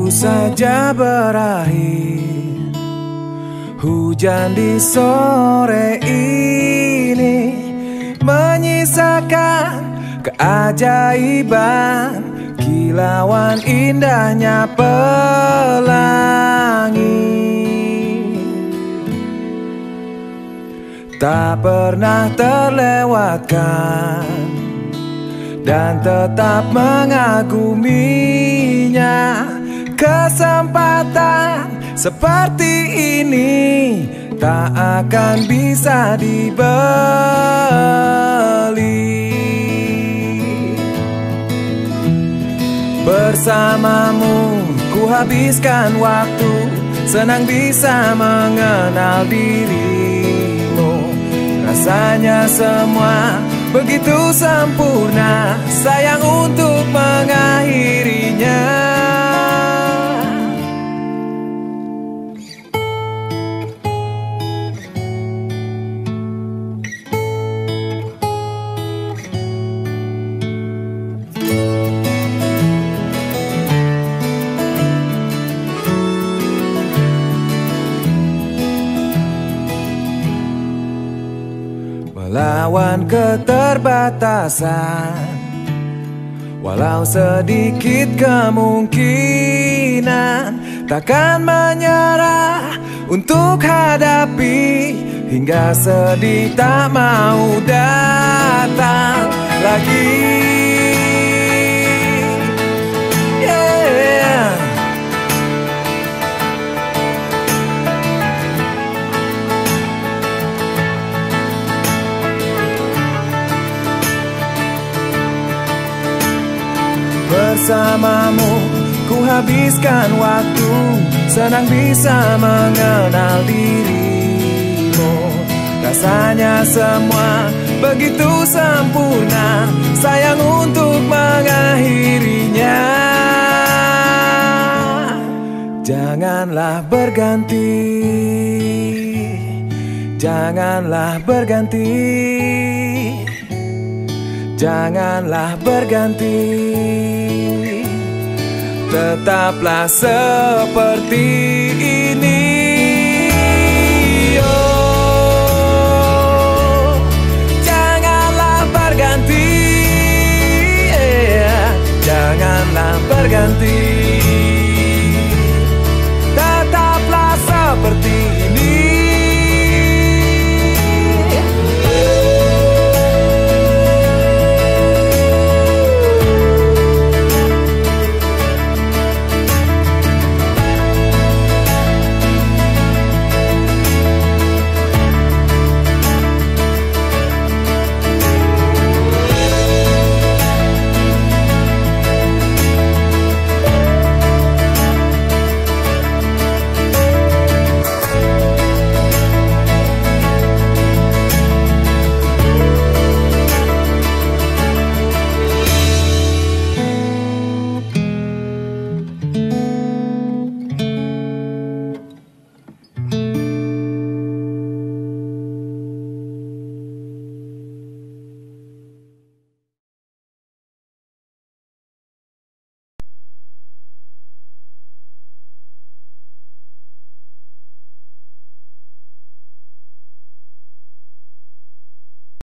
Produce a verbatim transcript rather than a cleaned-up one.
Baru saja berakhir hujan di sore ini, menyisakan keajaiban kilauan indahnya pelangi. Tak pernah terlewatkan dan tetap mengaguminya. Kesempatan seperti ini tak akan bisa dibeli. Bersamamu ku habiskan waktu, senang bisa mengenal dirimu. Rasanya semua begitu sempurna, sayang untuk mengakhirinya. Melawan keterbatasan, walau sedikit kemungkinan, takkan menyerah untuk hadapi hingga sedih tak mau datang lagi. Bersamamu ku habiskan waktu, senang bisa mengenal dirimu. Rasanya semua begitu sempurna, sayang untuk mengakhirinya. Janganlah berganti, janganlah berganti, janganlah berganti. Tetaplah seperti ini. Oh, janganlah berganti, yeah. Janganlah berganti.